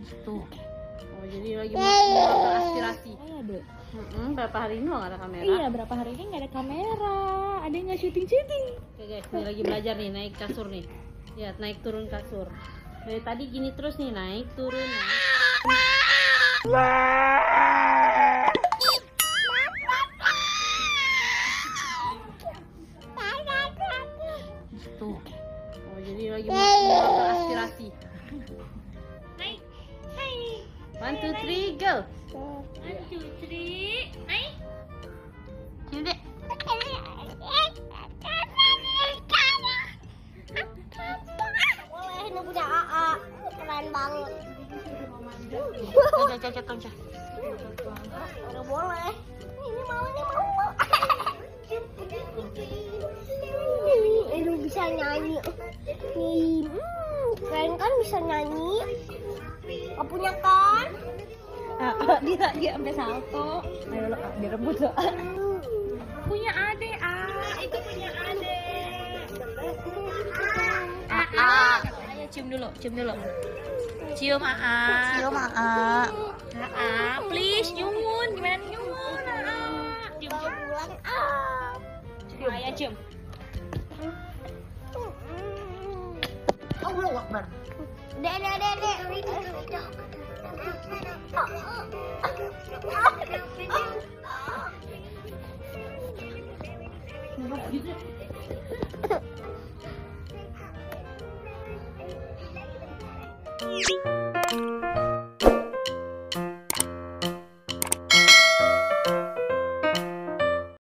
Tuh. Oh, jadi lagi mau aspirasi. Dek. Berapa hari ini nggak ada kamera? Iya, berapa hari ini nggak ada kamera. Ada nggak syuting-syuting? Oke guys, ini lagi belajar nih naik kasur nih. Lihat naik turun kasur. Dari tadi gini terus nih, naik turun naik. Tuh. Oh, jadi lagi mau aspirasi. Naik. Naik. 1, 2, 3, go. 1, 2, 3. Naik. Sini dek. Boleh, ini punya AA. Keren banget. Caca. Udah boleh. Ini mau. Ini bisa nyanyi. Nih, keren kan bisa nyanyi. Gak punya kan? Dia sampai salto. Ayo lo, direbut lo. Punya ade, itu punya ade. Ayo cium dulu. Cium Cium please nyumun. Gimana nyumun? Cium. bulan. Ayo cium. Allahu Akbar. Dek. Gitu.